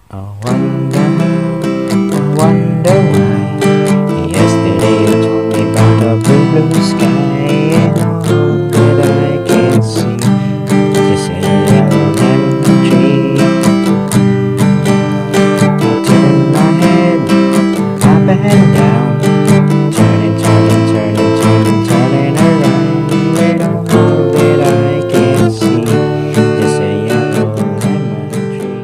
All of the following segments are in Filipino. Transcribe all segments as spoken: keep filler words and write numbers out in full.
I wonder, I wonder why. Yesterday you told me about the blue, blue sky, and all that I can see is a yellow lemon tree. I turn my head up and down, turning, turning, turning, turning, turning around, and all that I can see is a yellow lemon tree.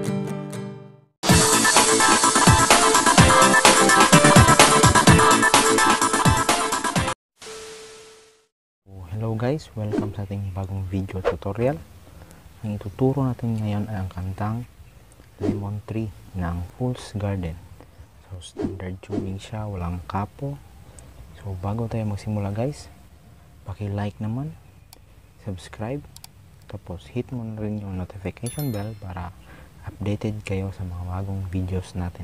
Hello guys, welcome sa ating bagong video tutorial. Ang ituturo natin ngayon ay ang kantang Lemon Tree ng Fool's Garden. So standard tuning siya, walang kapo. So bago tayo magsimula guys, paki-like naman, subscribe, tapos hit mo na rin yung notification bell para updated kayo sa mga bagong videos natin.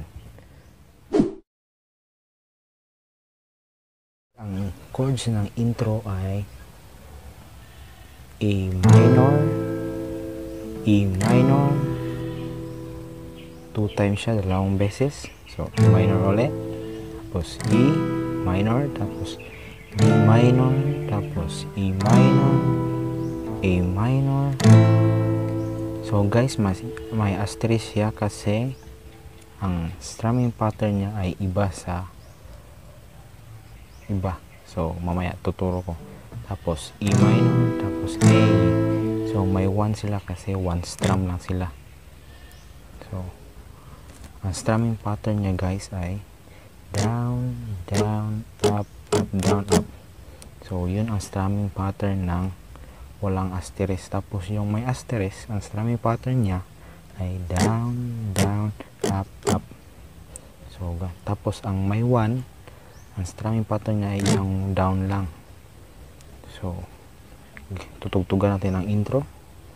Ang chords ng intro ay A minor, E minor, two times siya, dalawang beses. So E minor ulit, tapos E minor, tapos D minor, tapos E minor, A minor. So guys, mas, may asterisk siya kasi ang strumming pattern niya ay iba sa iba. So mamaya tuturo ko. Tapos E minor, tapos A. So may one sila kasi one strum lang sila. So ang strumming pattern niya guys ay down, down, up, up, down, up. So yun ang strumming pattern ng walang asterisk. Tapos yung may asterisk, ang strumming pattern niya ay down, down, up, up. So tapos ang may one, ang strumming pattern niya ay yung down lang. So tutugtugan natin ang intro.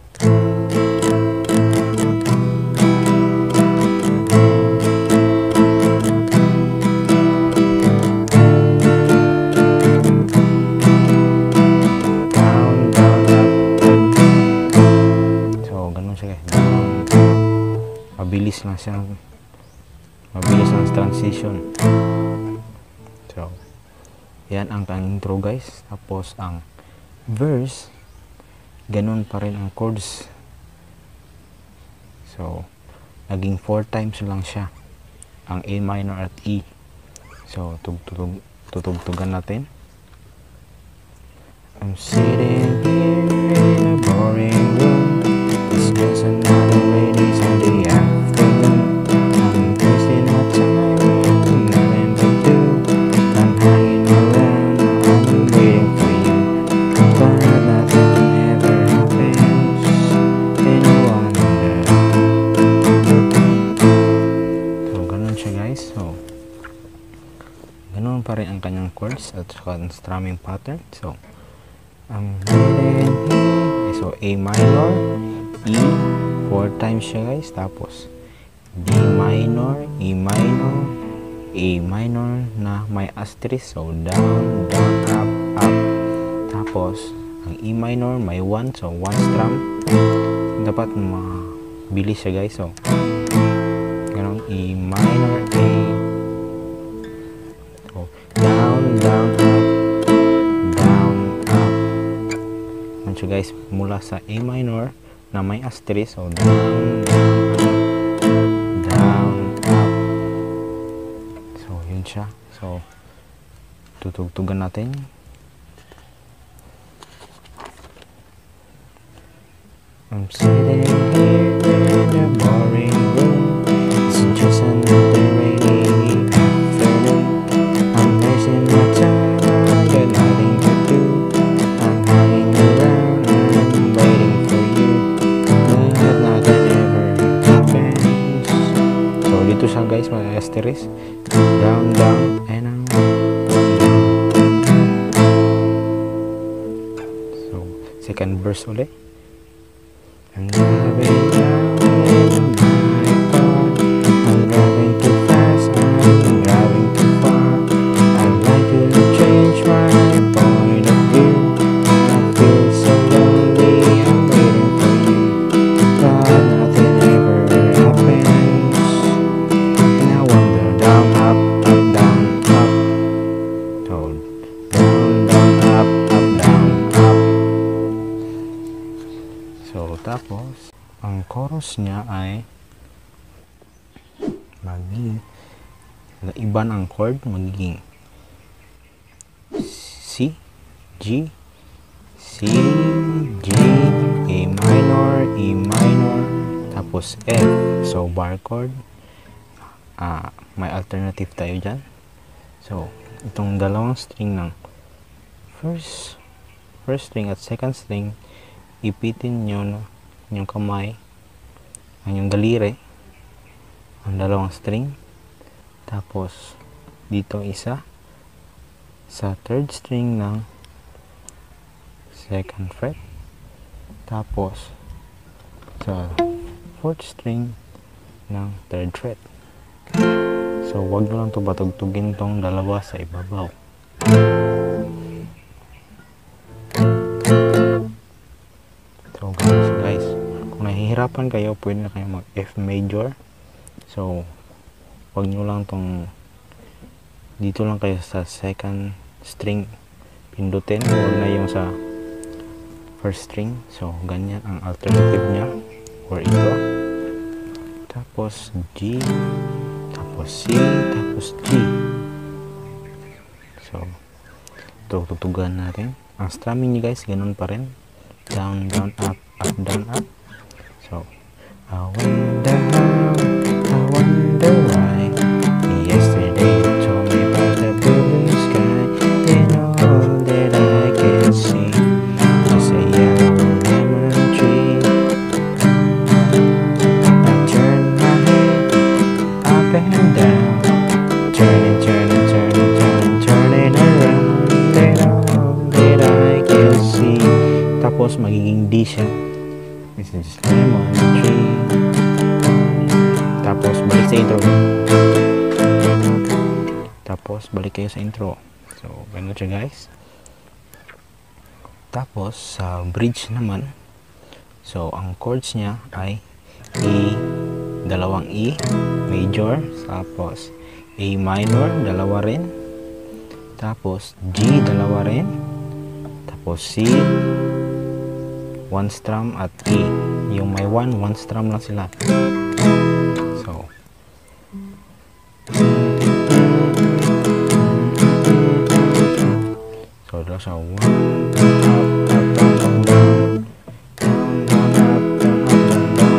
Down, down, up. So ganun siya guys. Down. Mabilis lang siya. Mabilis ang transition. So yan ang intro guys. Tapos ang verse, ganun pa rin ang chords. So naging four times lang siya ang A minor at E. So tugtug tutugtugan natin. I'm sitting here in a boring room. It's just another rainy Sunday afternoon. I'm wasting my time with nothing to do. I'm hanging around, I'm waiting for you, but nothing ever happens. And I wonder. So ganun siya guys. So ganun pa rin ang kanyang chords at saka ang strumming pattern. So I'm waiting here. So A minor, E, four times siya guys. Tapos D minor, E minor, A minor na may asterisk. So down, down, up, up. Tapos ang E minor may one. So one strum. Dapat mabilis siya guys. So ganun, E minor, A. So down, down, up, down, up. Ganun siya guys. Mula sa A minor na may asterisk. So down, down, up, down, up. So yun siya. So tutugtugan natin. I'm sitting here in a boring room. It's just another rainy afternoon. I'm wasting my time, I got nothing to do. I'm hanging around, I'm waiting for you, but nothing ever happens. So dito siya guys, may asterisk. Down, down, and I'm so second verse ulit. I'm driving down in my car. I'm driving too fast, I'm driving too far. I'd like to change my point of view. I feel so lonely, I'm waiting for you, but nothing ever happens. chorus niya ay magiging iba ang chord, magiging C, G, C, G, A minor, E minor, tapos F. So bar chord, uh, may alternative tayo dyan. So itong dalawang string ng first first string at second string, ipitin nyo no, yung kamay, ang yung daliri, ang dalawang string, tapos dito isa sa third string ng second fret, tapos sa fourth string ng third fret. So wag nyo lang ito batugtugin tong dalawa sa ibabaw. So guys, guys kung nahihirapan kayo, pwede na kayo mag F major. So wag nyo lang tong dito lang kayo sa second string pindutin, huwag na yung sa first string. So ganyan ang alternative niya, or ito, tapos G, tapos C, tapos G. So ito tutugan natin. Ang strumming niya guys, ganun pa rin, down, down, up, up, down, up. So I wonder how, I wonder why, yesterday you told me about the blue sky, and all that I can see is a yellow lemon tree. I turn my head up and down, turning, turning, turning, turning, turning around, and all that I can see. Tapos magiging D siya. This is lemon tree. Tapos balik sa intro. Tapos balik kayo sa intro. So ganun siya guys. Tapos sa bridge naman, so ang chords niya ay E, dalawang E major, tapos A minor, dalawa rin, tapos G, dalawa rin, tapos C, one strum, at E. Yung may one, one strum lang sila. So so that's a one, up, up, down, down, down, down, down, up, down, up, down, down.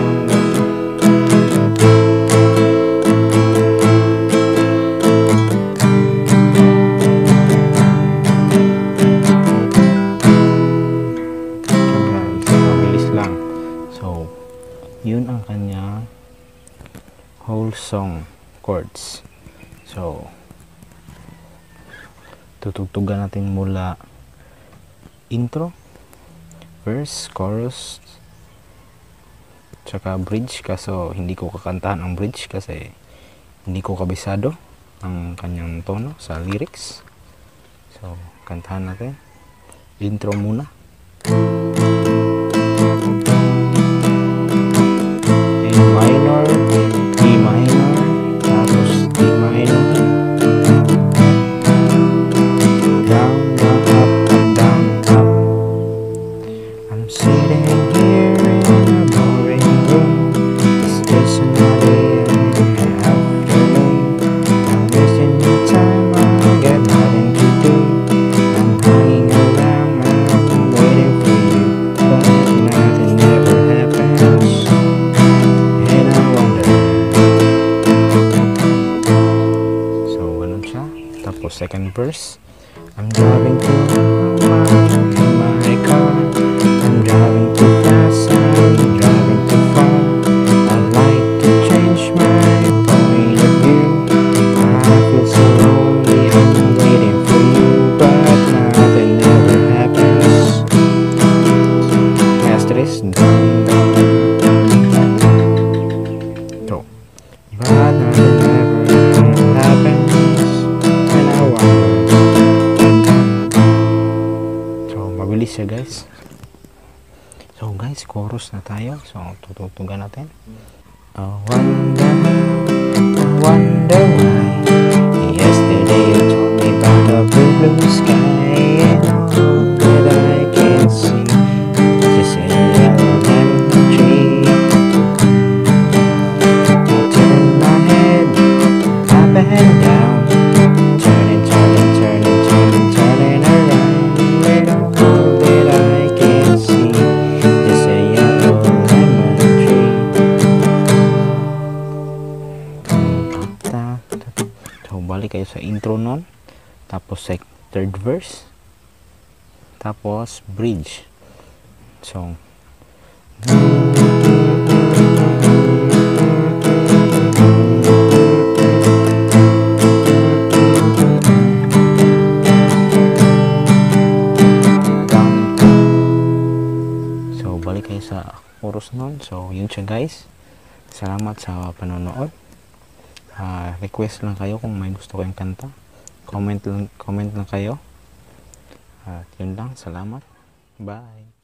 Mabilis lang. So yun ang kanya whole song chords. So tutugtugan natin mula intro, verse, chorus, tsaka bridge. Kaso hindi ko kakantahan ang bridge kasi hindi ko kabisado ang kanyang tono sa lyrics. So kantahan natin intro muna. A minor, E minor, tapos D minor, down, down, up, up, down, up. I'm sitting here in a boring room. It's just another afternoon. I'm wasting your time, I got nothing to do. I'm hanging around, I'm waiting for you, but nothing ever happens, and I wonder. So ganun siya. Tapos second verse, I'm driving too loud in my car. I'm driving too fast, I'm driving too far. I'd like to change my point of view. I feel so lonely, I'm waiting for you, but nothing ever happens. Asterisk, down, down. So, but nothing ever happens, and I wonder. Mabilis siya guys. So guys, chorus na tayo. So tututugan natin. I wonder, I wonder why, yesterday you told me about the blue, blue sky, and all that I can see is a yellow lemon tree. balik kayo sa intro nun, tapos sa third verse, tapos bridge. So So balik kayo sa chorus nun. So yun siya guys. Salamat sa panonood. Uh, request lang kayo kung may gusto kayong kanta. Comment lang, comment lang kayo. At uh, yun lang. Salamat. Bye.